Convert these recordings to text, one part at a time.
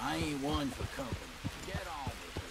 I ain't one for company. Get on with it.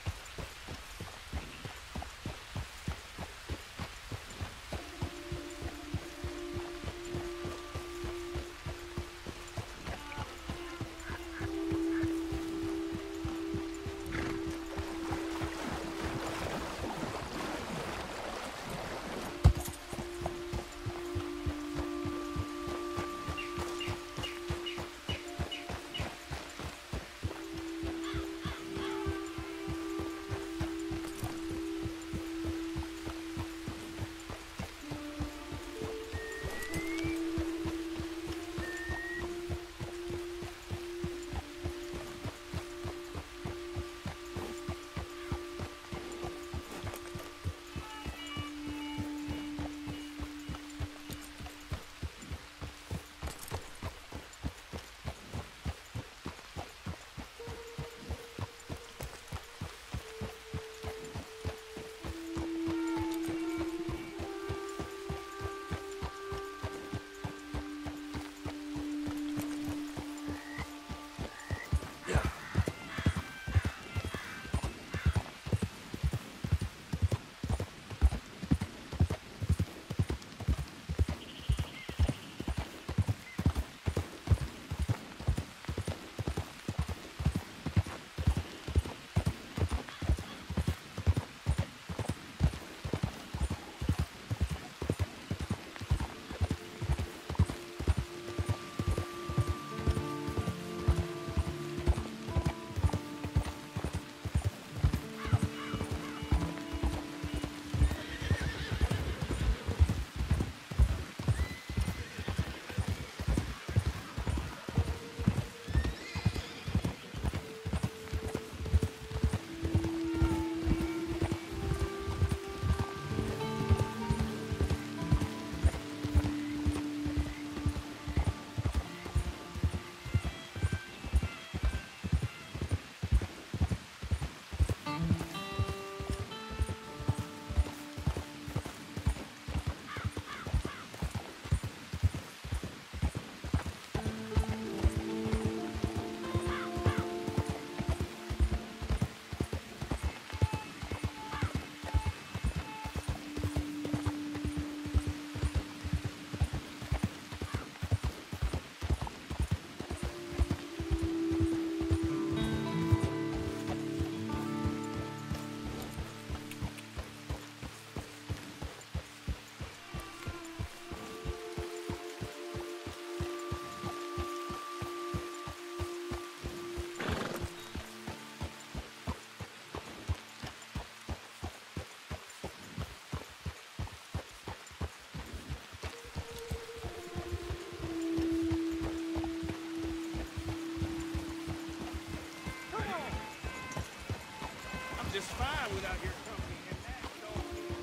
Just fine without your company, and that's all.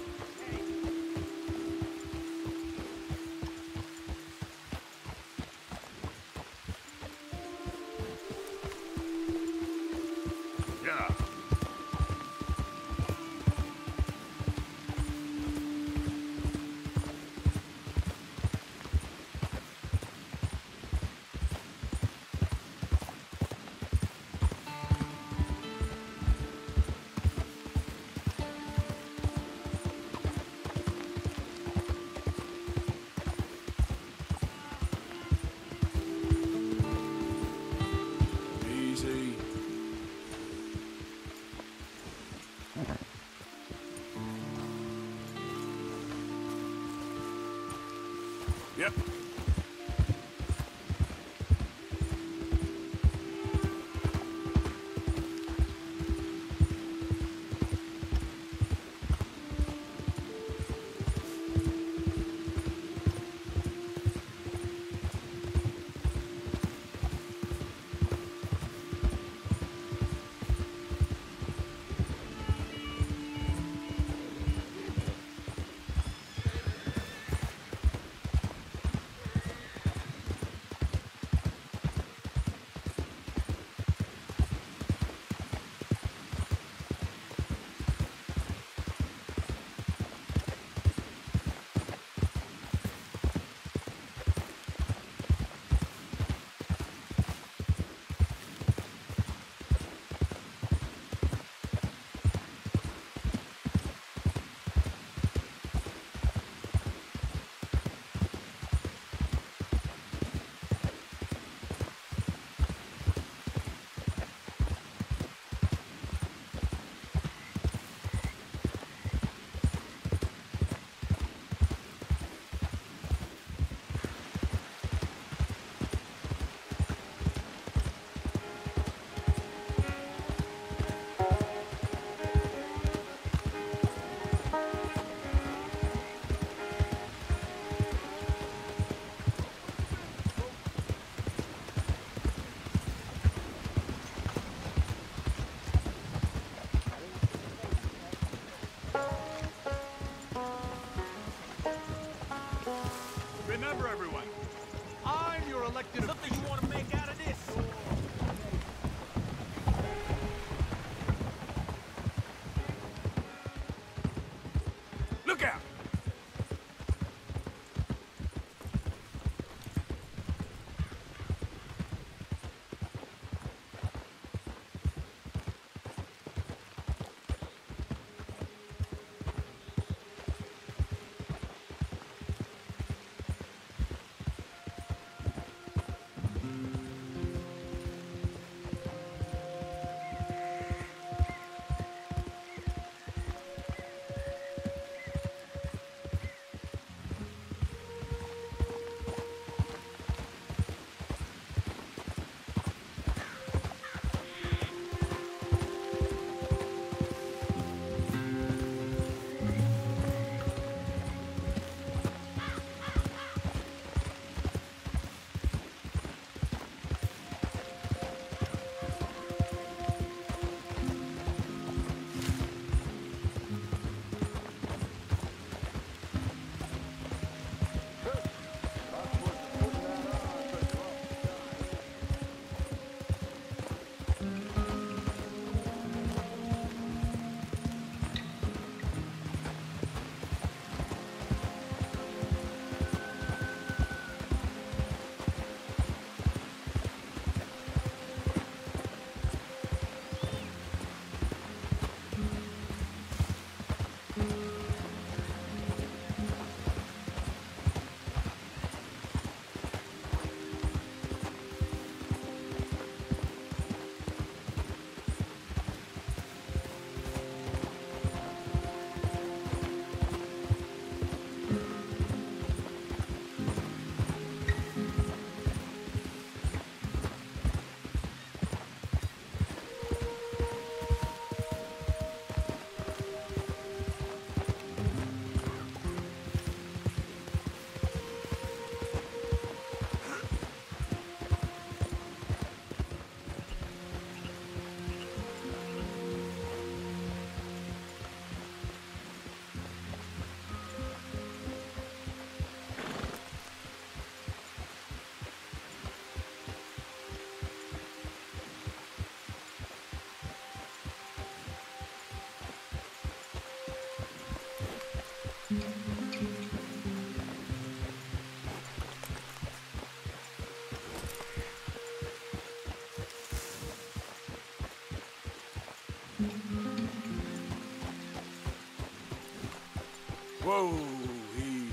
Yeah. Easy. Yep. elected something you want to make out of this? Look out! Whoa, easy.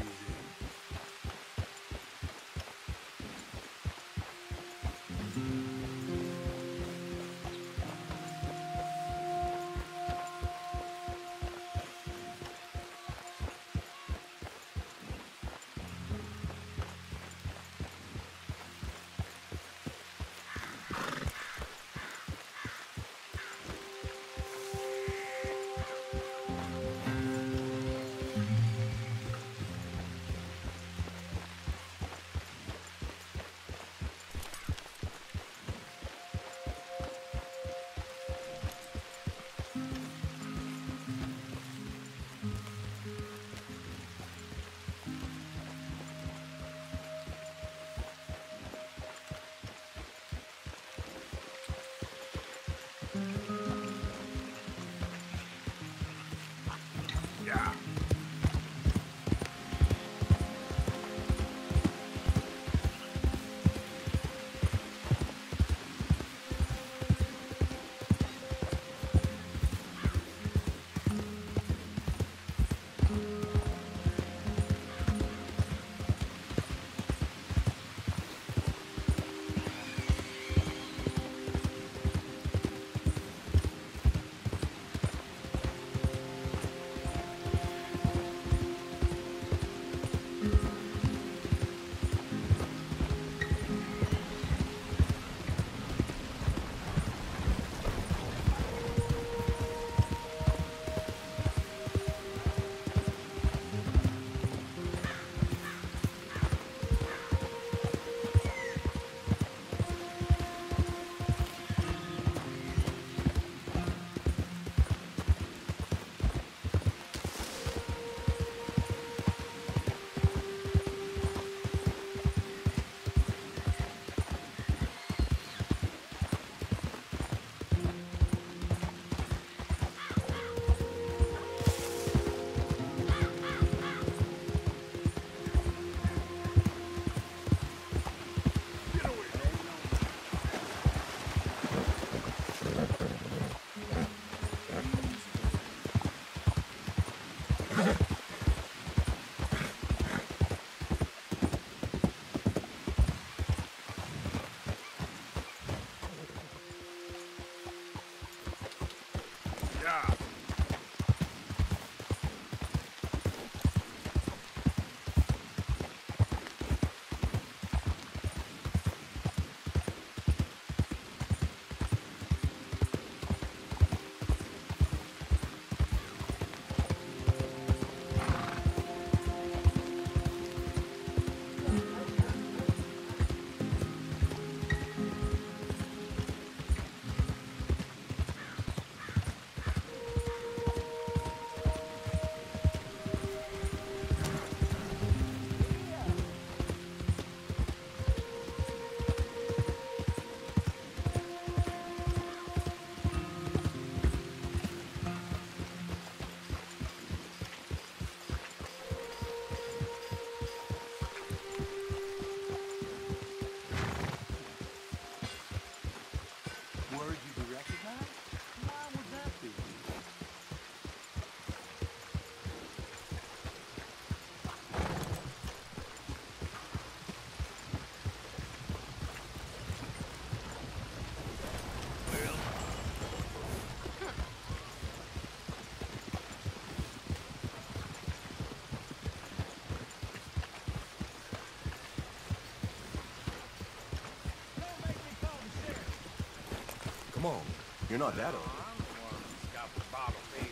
job. Word you be recognized? Why would that be? Come on, you're not that old. I'm the one who's got the bottle feed.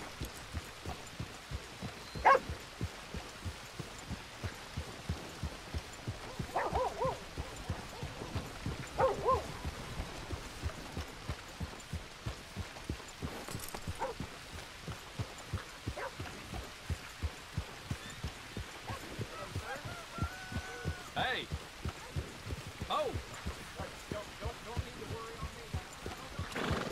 Hey! Oh! Don't need to worry on me.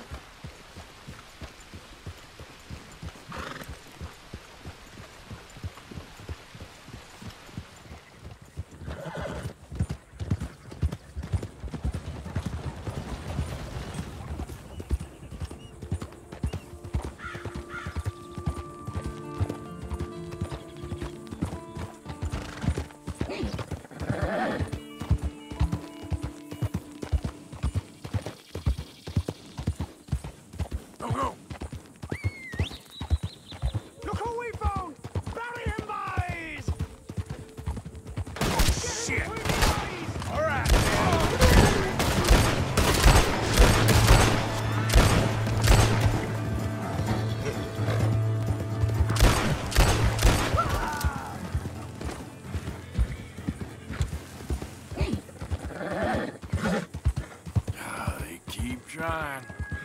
Go, go. Look who we found! Bury him, boys! Shit. Boys! All right. They keep trying.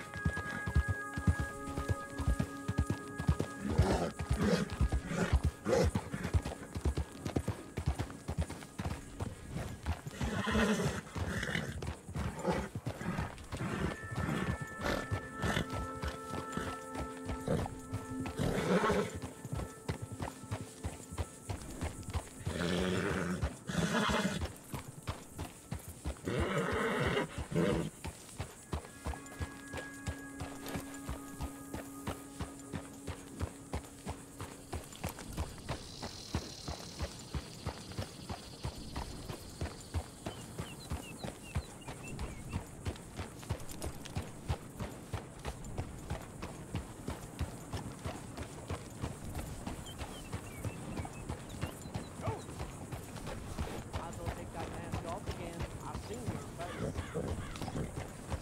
Might as well take that mask off again. I've seen your face.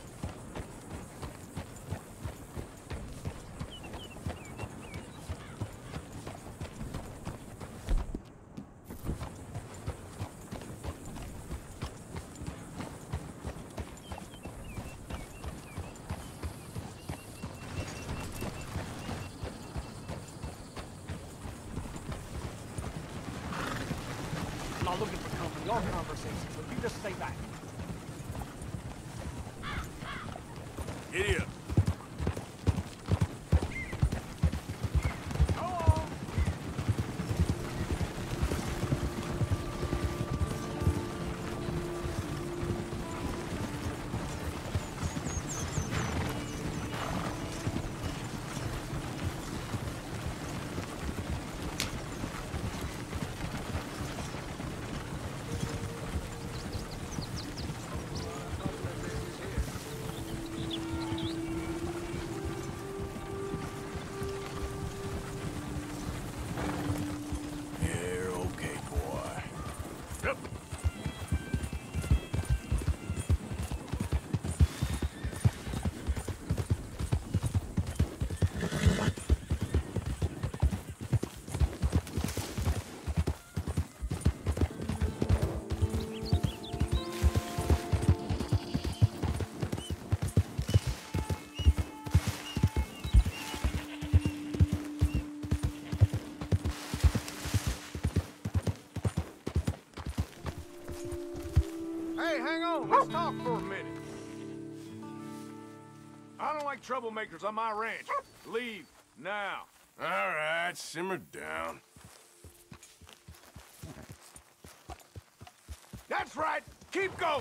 I'm not looking for company or conversation, so you just stay back. Get here. Go on! let's talk for a minute. I don't like troublemakers on my ranch. Leave now. All right, simmer down. That's right. Keep going.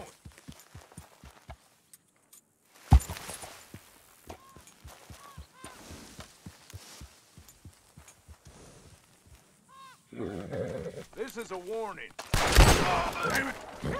This is a warning. Oh, damn it.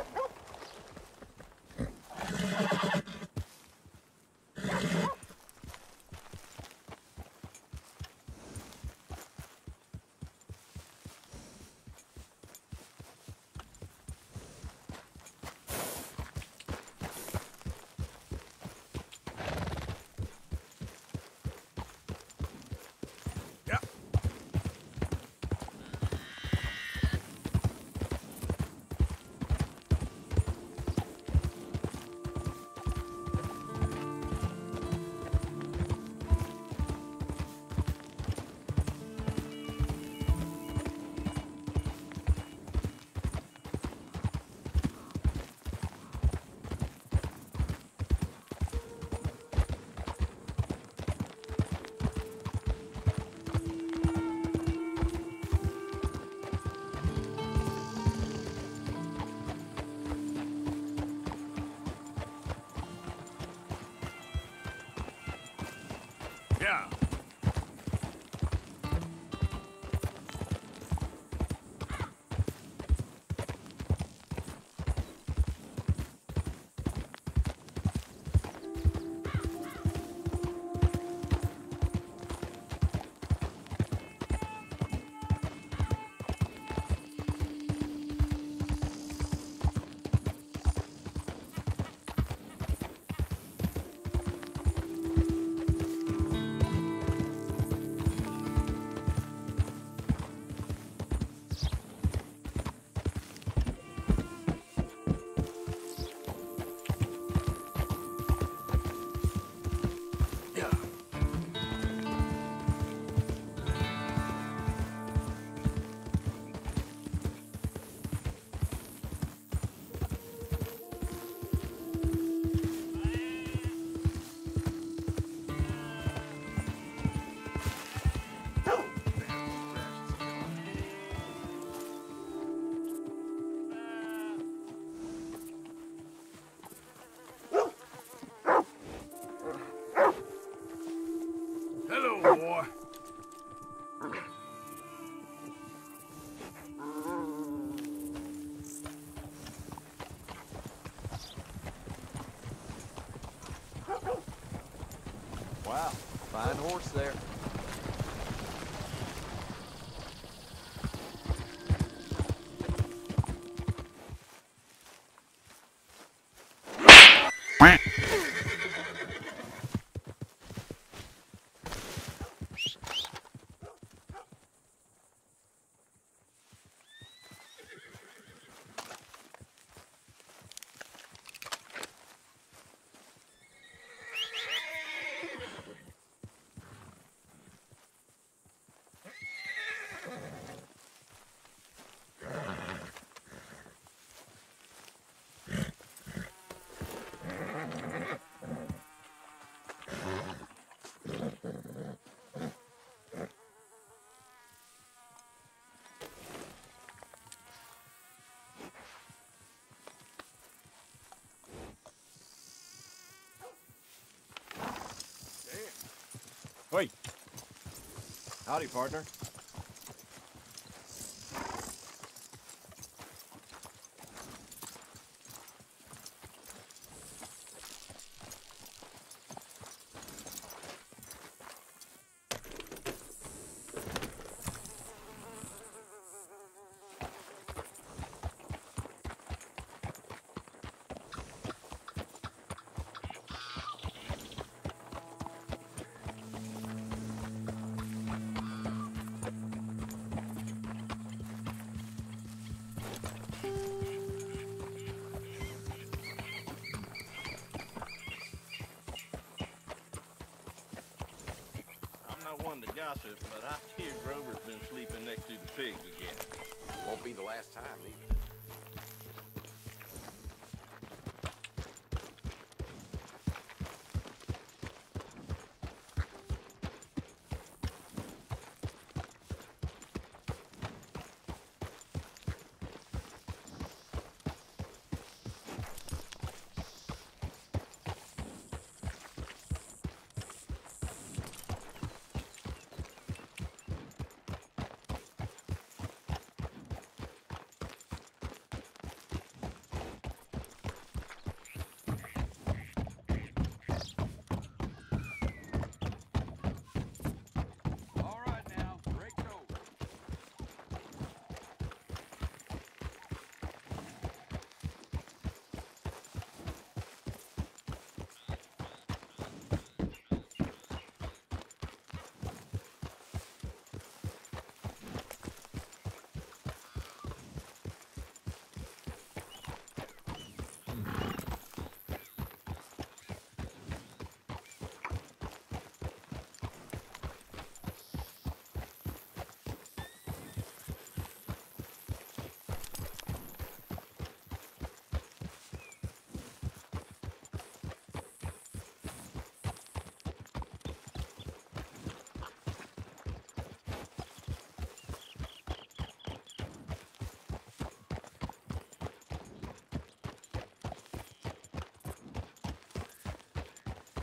Yeah. Hello, boy. Wow, fine horse there. Wait. Howdy, partner. One to gossip, but I hear Grover's been sleeping next to the pigs again. Won't be the last time, either.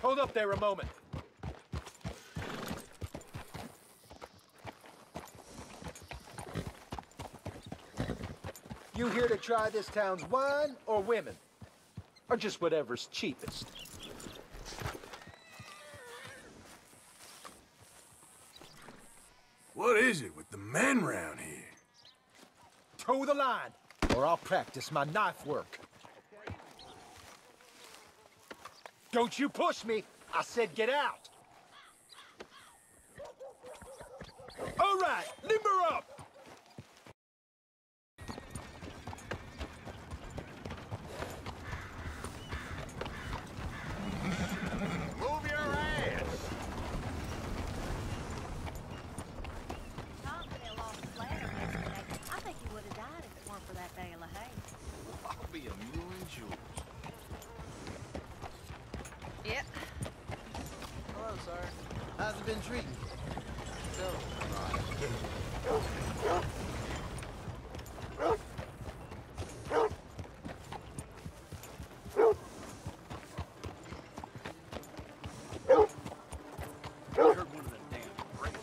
Hold up there a moment. You here to try this town's wine or women? Or just whatever's cheapest? What is it with the men round here? Toe the line, or I'll practice my knife work. Don't you push me! I said get out! All right, limber up! Move your ass! Tom fell off the ladder yesterday. I think he would have died if it weren't for that bale of hay. I'll be a mule and yours. Yep. Hello, sir. How's it been treating you? So, I heard one of them damn breaks.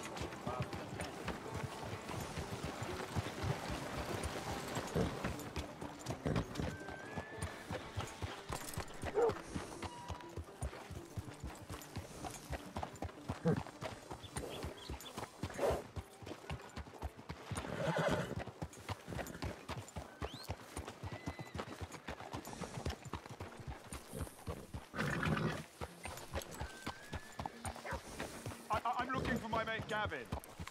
I'm looking for my mate Gavin.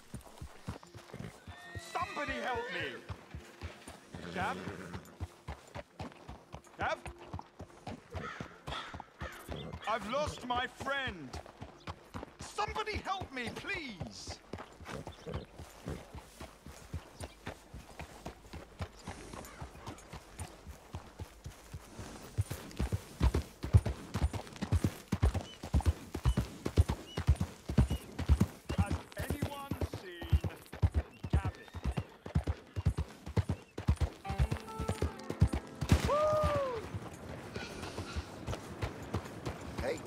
Somebody help me! Gav? Gav? I've lost my friend! Somebody help me, please! Has anyone seen Gavin? Hey.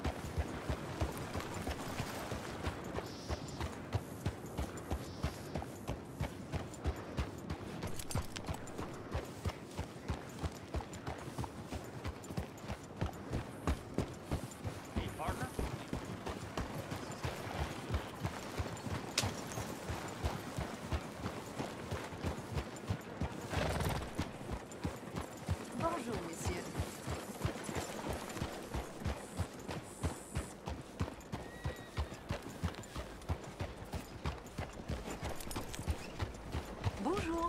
Hey, partner? Bonjour, monsieur. Bonjour.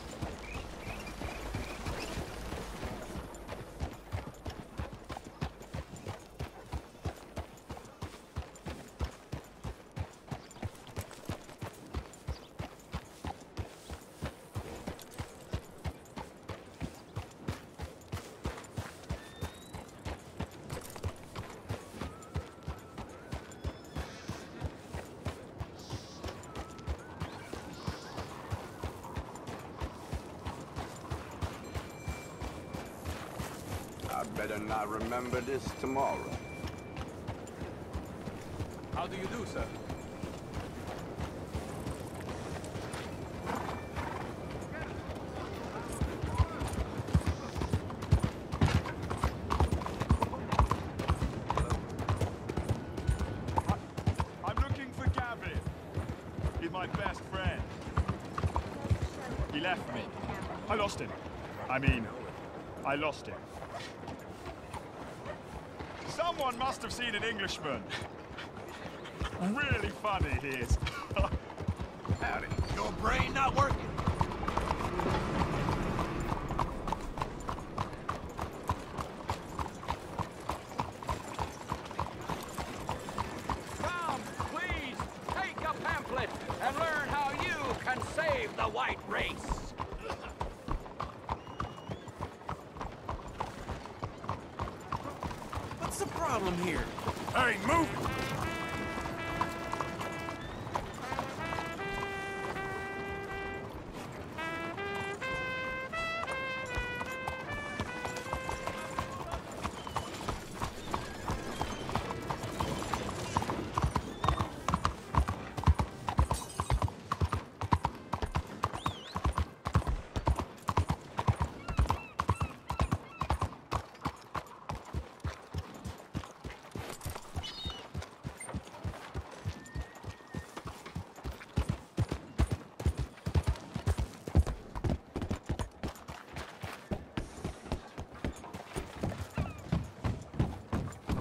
I better not remember this tomorrow. How do you do, sir? I'm looking for Gavin. He's my best friend. He left me. I lost him. I lost him. Someone must have seen an Englishman. Really funny he is. Howdy. Your brain not working? Come, please, take a pamphlet and learn how you can save the white race. What's the problem here? Hey, move!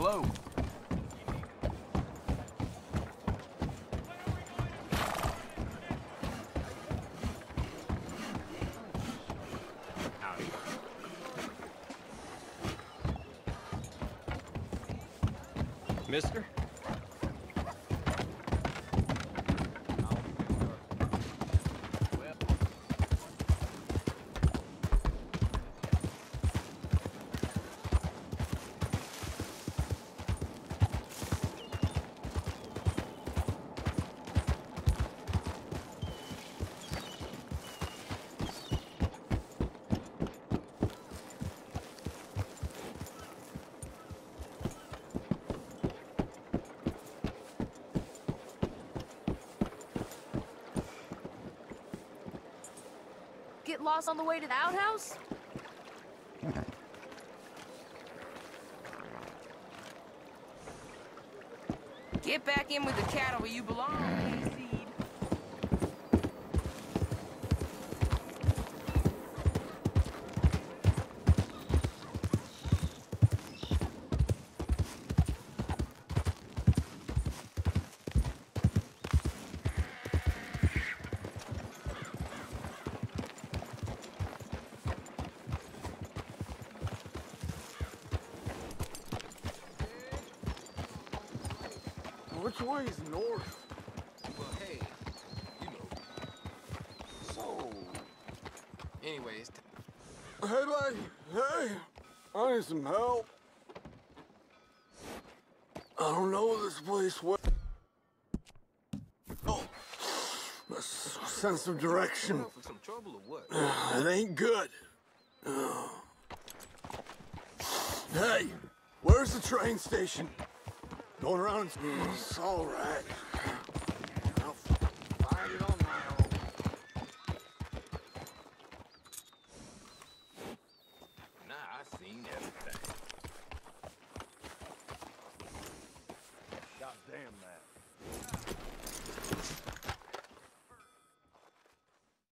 slow. Mister? Get lost on the way to the outhouse? Get back in with the cattle where you belong, Hayseed. Which way is north? Well, hey, you know. So, anyways. Hey, buddy. Hey, I need some help. I don't know this place well. Oh, a sense of direction. For some trouble or what? It ain't good. Hey, where's the train station? Going around. It's all right. I'll find it on my own. Nah, I seen everything. God damn that.